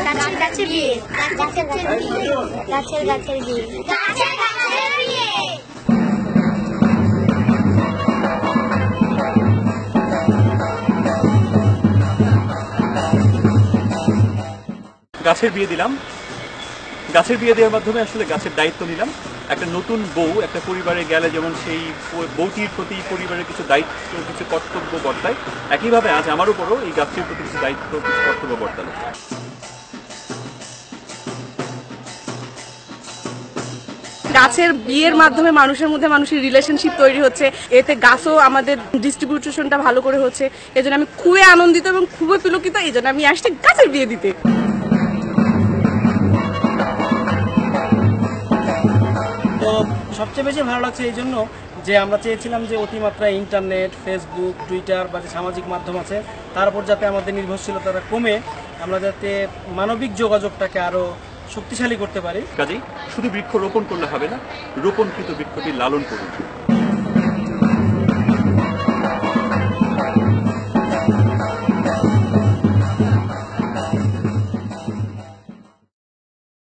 গাছের গাছের বিয়ে, গাছের গাছের বিয়ে, গাছের গাছের বিয়ে, গাছের গাছের বিয়ে। গাছের বিয়ে দিলাম। গাছের বিয়ে দেওয়ার মাধ্যমে আসলে গাছের দায়িত্ব নিলাম। একটা নতুন বউ একটা পরিবারে গেলে যেমন সেই বউটির প্রতি পরিবারের কিছু দায়িত্ব, কিছু কর্তব্য বর্তায়, একইভাবে আজ আমার উপরও এই গাছটির প্রতি কিছু দায়িত্ব, কিছু কর্তব্য বর্তালো। গাছের বিয়ের মাধ্যমে মানুষের মধ্যে মানুষের রিলেশনশিপ তৈরি হচ্ছে, এতে গাছও আমাদের ডিস্ট্রিবিউশনটা ভালো করে হচ্ছে। এজন্য আমি খুবই আনন্দিত এবং খুবই পুলকিত। এই জন্য আমি আসছি গাছের বিয়ে দিতে। তো সবচেয়ে বেশি ভালো লাগছে এই জন্য যে আমরা চেয়েছিলাম যে অতিমাত্রায় ইন্টারনেট, ফেসবুক, টুইটার বা যে সামাজিক মাধ্যম আছে তার উপর যাতে আমাদের নির্ভরশীলতাটা কমে আমরা যাতে মানবিক যোগাযোগটাকে আরও শক্তিশালী করতে পারি। কাজেই শুধু বৃক্ষ রোপণ করলে হবে না, রোপণকৃত বৃক্ষটি লালন করুন।